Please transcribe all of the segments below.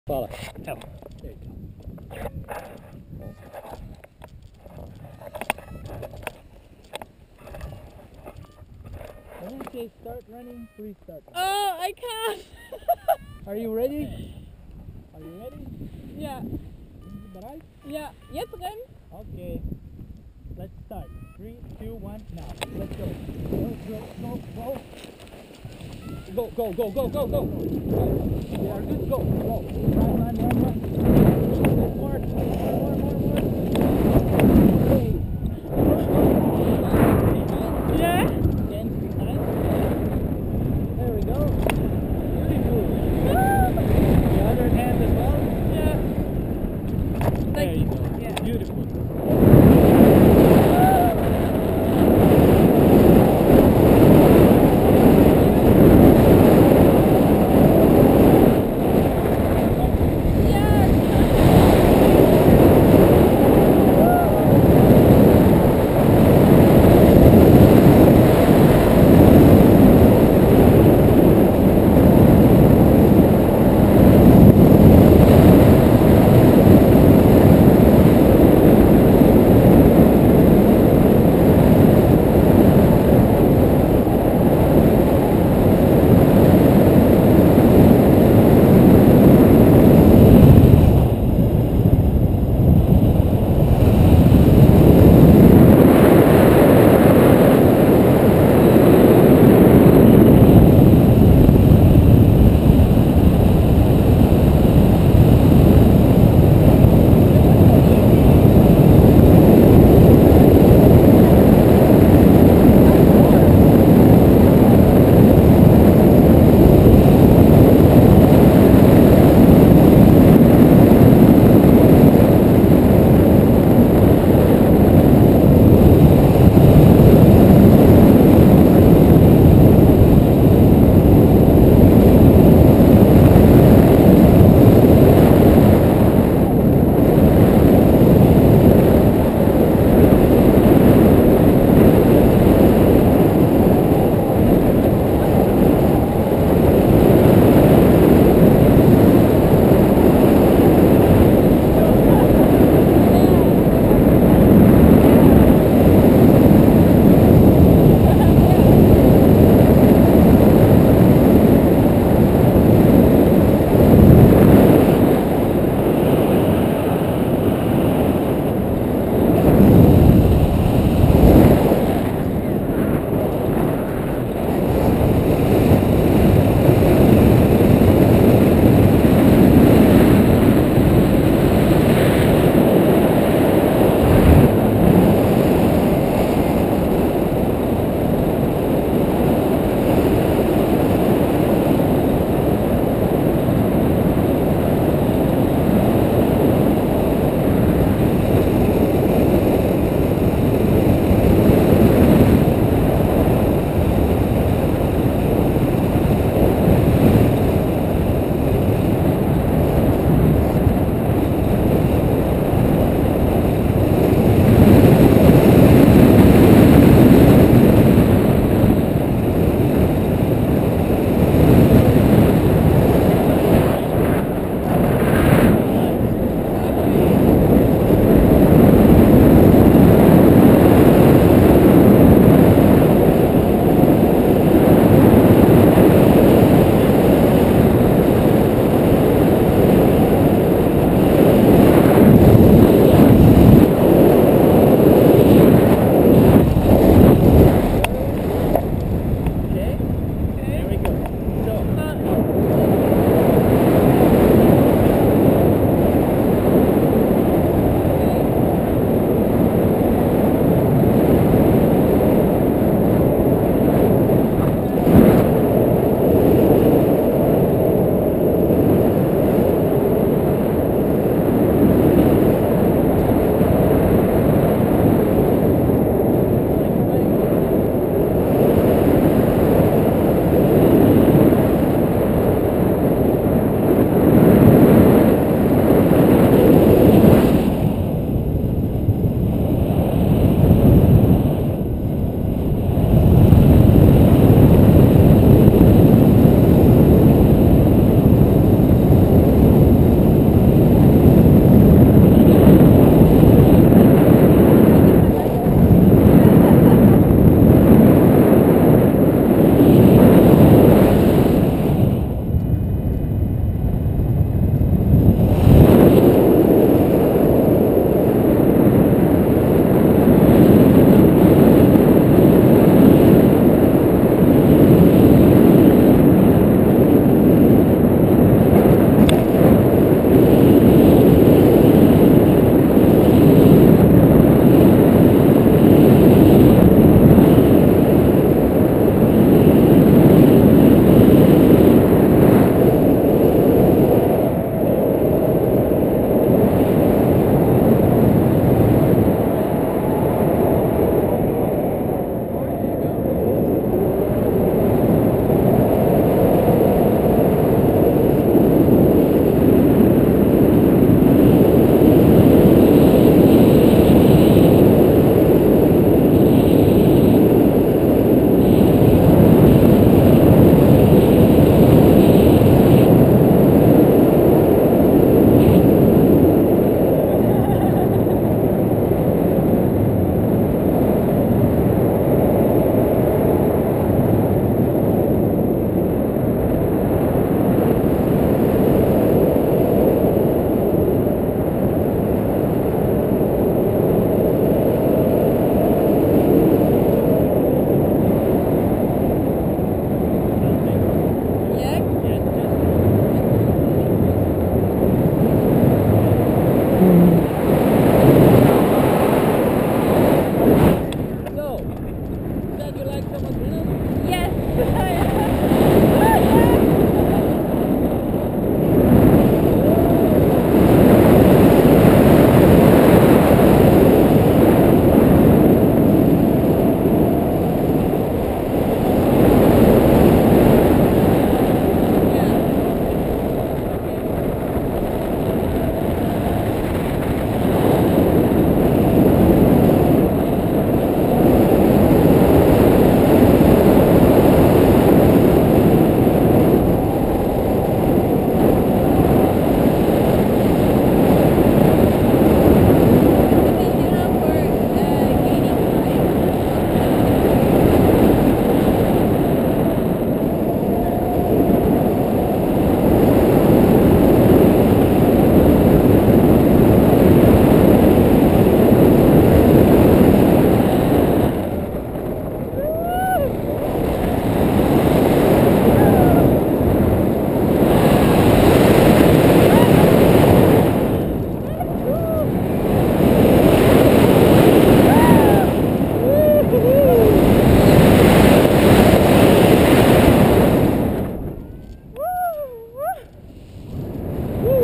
Fala. There you go. When I say start running, please start running. Oh, I can't. Are you ready? Are you ready? Ja, Sind Sie bereit? ja, jetzt rennen. Okay. Let's start. 3, 2, 1, now. Let's go. Go, go, go, go. Go, go, go, go, go, go. We are good. Go, go. Run, run, run, run. More. Okay. Yeah. Again, 3 times. There we go. Beautiful. The other hand as well. Yeah. There you go. Yeah. Beautiful.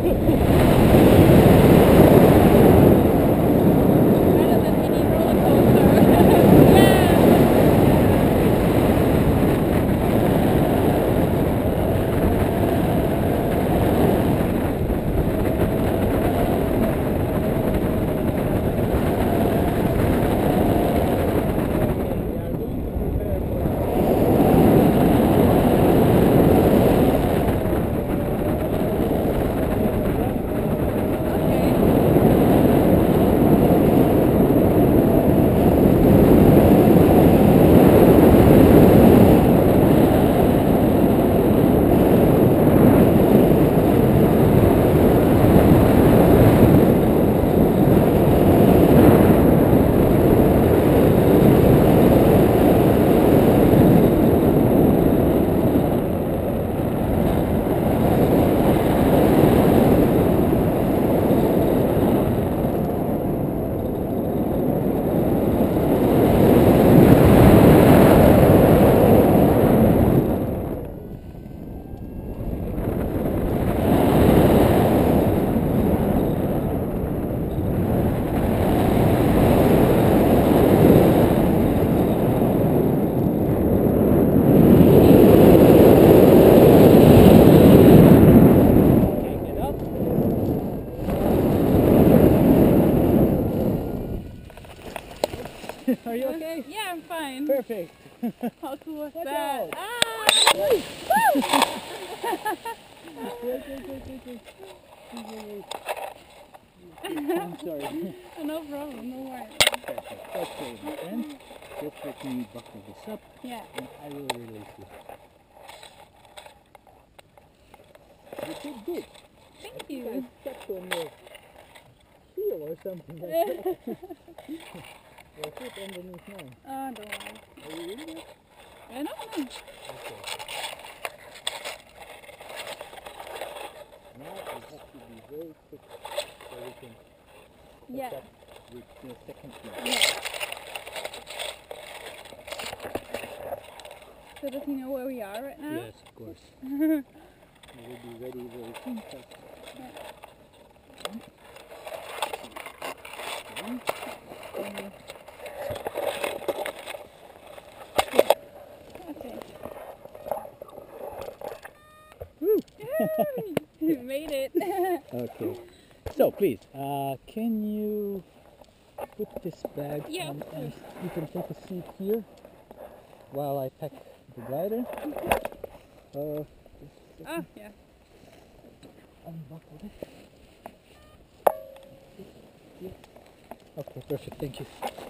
Better than any roller coaster. We are going to prepare Okay. Okay, get up. Are you okay? Yeah, I'm fine. Perfect. How cool was Watch that? out. Ah! Wait, wait, wait. I'm sorry. No problem, no worries. Perfect. Okay, my friend. Just let me buckle this up Yeah. and I will release you. You did good. Thank I you. stepped on your heel or something like that. Your foot underneath mine. Oh, don't worry. Are you in there? No. Okay. Now we have to be very quick so we can Yeah. catch up with the second one. Yeah. So does he know where we are right now? Yes, of course. We will be ready very soon. Okay. Woo. We made it. Okay. So please, can you put this bag Yeah, on of and you can take a seat here while I pack the glider. Oh, yeah. Unbuckle it. Okay, perfect. Thank you.